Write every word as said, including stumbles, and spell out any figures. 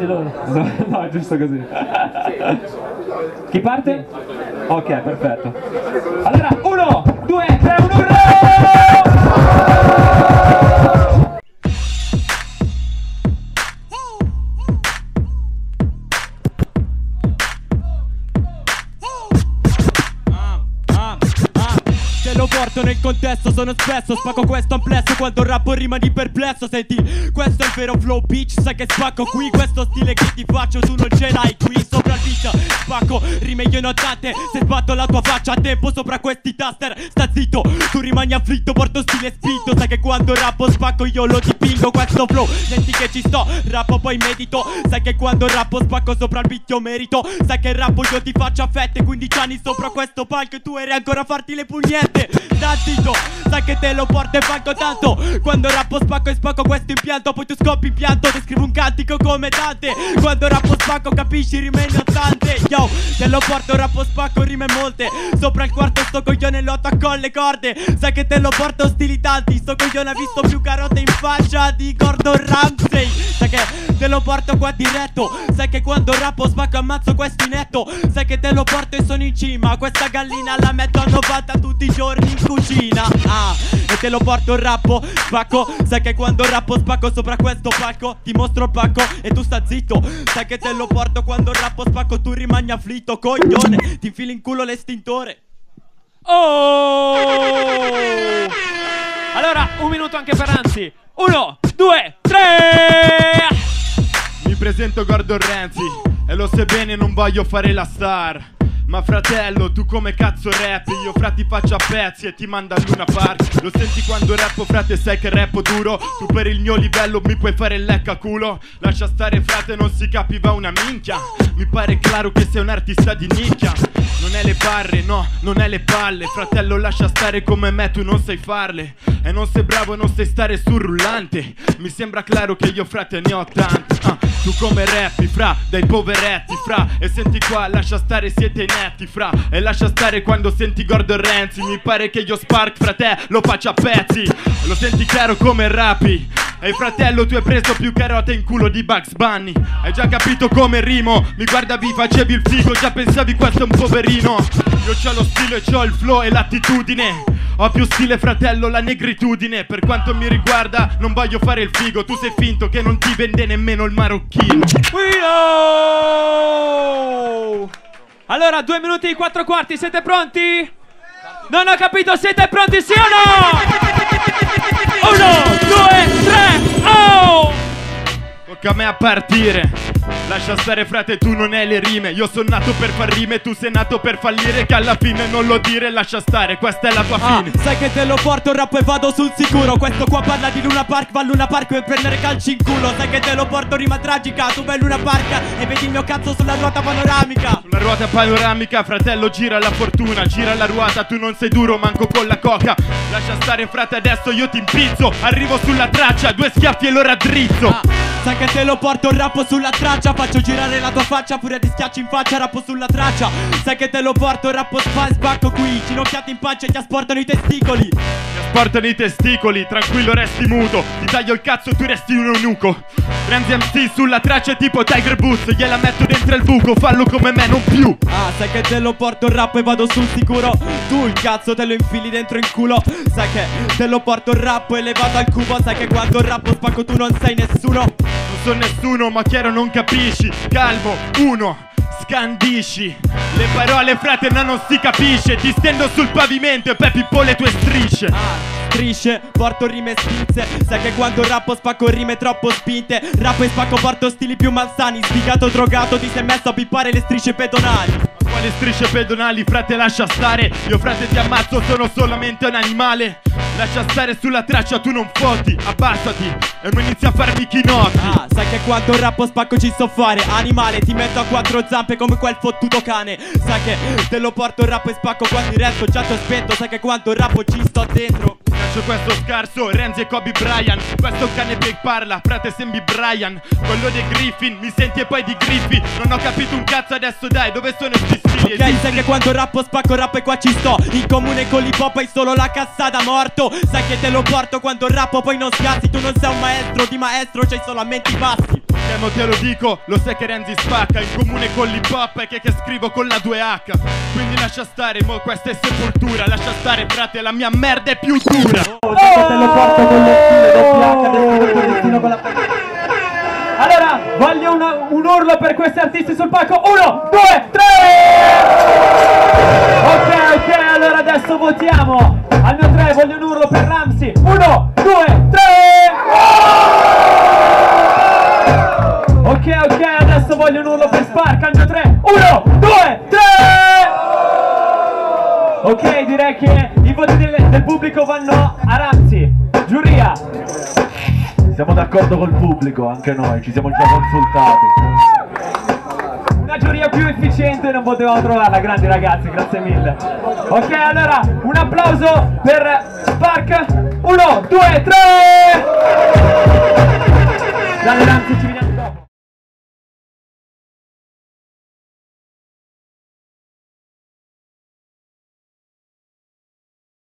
sì, no, no, giusto così. Chi parte? Ok, perfetto. Allora, uno, due, tre, uno, uno! Lo porto nel contesto, sono spesso, spacco questo amplesso quando rappo rimani perplesso. Senti, questo è il vero flow bitch, sai che spacco qui. Questo stile che ti faccio tu non ce l'hai qui. Sopra il beat, spacco, rime io non tante. Se sbatto la tua faccia a tempo sopra questi taster, sta zitto, tu rimani afflitto, porto stile spinto. Sai che quando rappo spacco io lo dipingo. Questo flow, senti che ci sto, rappo poi medito. Sai che quando rappo spacco sopra il beat io merito. Sai che rappo io ti faccio a fette, quindici anni sopra questo palco e tu eri ancora a farti le pugnette. Sta zitto, sai che te lo porto e falco tanto. Quando rappo spacco e spacco questo impianto, poi tu scoppi in pianto, ti scrivo un cantico come Dante. Quando rappo spacco capisci rimane ottante. Yo, te lo porto rappo spacco rime molte. Sopra il quarto sto coglione lo attacco alle corde. Sai che te lo porto stili tanti. Sto coglione ha visto più carote in faccia di Gordon Ramsay. Sai che te lo porto qua diretto. Sai che quando rappo spacco ammazzo questo inetto. Sai che te lo porto e sono in cima. Questa gallina la metto a novanta tutti i giorni in cucina. Ah, e te lo porto il rappo spacco. Sai che quando rappo spacco sopra questo palco ti mostro il pacco e tu sta zitto. Sai che te lo porto quando rappo spacco tu rimani afflitto. Coglione, ti infili in culo l'estintore. Oh! Allora, un minuto anche per Anzi. Uno, due, tre! Mi presento Gordon Ramsay e lo sai bene non voglio fare la star. Ma fratello, tu come cazzo rap? Io fra ti faccio a pezzi e ti mando a Luna Park. Lo senti quando rappo frate, sai che rappo duro. Tu per il mio livello mi puoi fare il lecca culo. Lascia stare frate, non si capiva una minchia. Mi pare chiaro che sei un artista di nicchia. Non è le barre, no, non è le palle. Fratello lascia stare come me, tu non sai farle. E non sei bravo, non sai stare sul rullante. Mi sembra chiaro che io frate ne ho tanti. uh, Tu come rappi fra, dai poveretti fra. E senti qua, lascia stare siete netti fra. E lascia stare quando senti Gordon Ramsay. Mi pare che io Spark fra te lo faccio a pezzi. Lo senti chiaro come rappi. Ehi fratello, tu hai preso più carote in culo di Bugs Bunny. Hai già capito come rimo? Mi guardavi, facevi il figo, già pensavi questo è un poverino. Io c'ho lo stile, c'ho il flow e l'attitudine. Ho più stile fratello, la negritudine. Per quanto mi riguarda non voglio fare il figo. Tu sei finto che non ti vende nemmeno il marocchino. Guido! Allora, due minuti e quattro quarti, siete pronti? Non ho capito, siete pronti sì o no? Uno, due, tre, oh! Tocca a me a partire. Lascia stare frate, tu non hai le rime. Io sono nato per far rime, tu sei nato per fallire. Che alla fine non lo dire, lascia stare, questa è la tua ah, fine. Sai che te lo porto il rap e vado sul sicuro. Questo qua parla di Luna Park, va a Luna Park per prendere calci in culo. Sai che te lo porto rima tragica, tu vai a Luna Park e vedi il mio cazzo sulla ruota panoramica. Sulla ruota panoramica, fratello gira la fortuna. Gira la ruota, tu non sei duro manco con la coca. Lascia stare frate, adesso io ti impizzo. Arrivo sulla traccia, due schiaffi e lo raddrizzo. ah, Sai che te lo porto il rap sulla traccia. Faccio girare la tua faccia, pure ti schiacci in faccia, rappo sulla traccia. Sai che te lo porto il rap spa spacco qui. Ginocchiati in pancia e ti asportano i testicoli. Ti asportano i testicoli, tranquillo resti muto. Ti taglio il cazzo, tu resti un eunuco. Ramsay M C sulla traccia tipo Tiger Boots. Gliela metto dentro il buco, fallo come me, non più. Ah, sai che te lo porto il rap e vado sul sicuro. Tu il cazzo te lo infili dentro il culo. Sai che te lo porto il rap elevato al cubo. Sai che quando il rap spacco tu non sei nessuno. Non so nessuno, ma chiaro non capisci. Calmo, uno, scandisci. Le parole frate no non si capisce. Ti stendo sul pavimento e poi pippo le tue strisce. Ah, strisce, porto rime spinze. Sai che quando rappo spacco rime troppo spinte. Rappo e spacco porto stili più malsani. Sfigato, drogato, ti sei messo a pippare le strisce pedonali. Ma quali strisce pedonali frate lascia stare. Io frate ti ammazzo, sono solamente un animale. Lascia stare sulla traccia, tu non fotti. Abbassati e non inizi a farmi chinotti. Ah, sai che quando rappo spacco ci so fare. Animale, ti metto a quattro zampe come quel fottuto cane. Sai che te lo porto il rap e spacco quando il resto già ti aspetto. Sai che quando rappo ci sto dentro. Faccio questo scarso, Ramsay e Kobe Bryant. Questo cane che parla, frate sembri Brian. Quello dei Griffin, mi senti e poi di Griffi. Non ho capito un cazzo adesso dai, dove sono sti stili? Ok, sai che quando rappo spacco rap e qua ci sto. In comune con l'hip hop hai solo la cassata morto. Sai che te lo porto quando rappo poi non scassi. Tu non sei un maestro, di maestro c'hai solamente i passi. Ok, Memo te lo dico, lo sai che Renzi spacca. In comune con l'hip hop è che, che scrivo con la due H. Quindi lascia stare, mo questa è sepoltura. Lascia stare frate, la mia merda è più dura. Oh, te lo porto con le stile doppia H con la... Allora, voglio una, un urlo per questi artisti sul palco. Uno, due, tre! Ok, ok, allora adesso votiamo. Al mio tre voglio un urlo per Ramsey. Uno, due, tre! Ok, ok, adesso voglio un urlo per Spark. Al mio tre. Uno, due, tre! Ok, direi che i voti del, del pubblico vanno a Ramsey. Giuria. Siamo d'accordo col pubblico, anche noi, ci siamo già consultati. Una giuria più efficiente non potevamo trovarla, grandi ragazzi, grazie mille. Ok, allora, un applauso per Spark. Uno, due, tre! Dale, Ramsey, ci vediamo.